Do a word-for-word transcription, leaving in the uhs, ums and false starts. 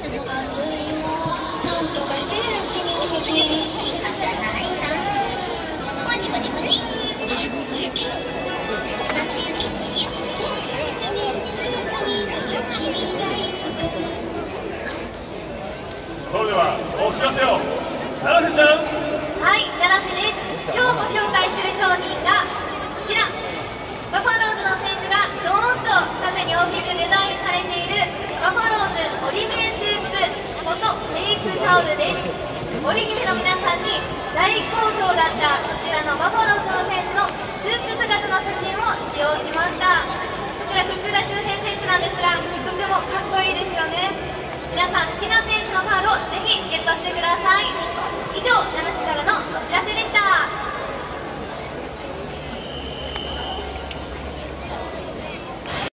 それではお知らせを、七瀬ちゃん。 はい、七瀬です。今日ご紹介する商品がこちら、バファローズの選手がドーンと縦に大きくデザインされているバファローズ織姫スーツフォトフェイスタオルです。織姫の皆さんに大好評だったこちらのバファローズの選手のスーツ姿の写真を使用しました。こちら福田周平選手なんですが、とてもかっこいいですよね。皆さん好きな選手のタオルをぜひゲットしてください。以上、七瀬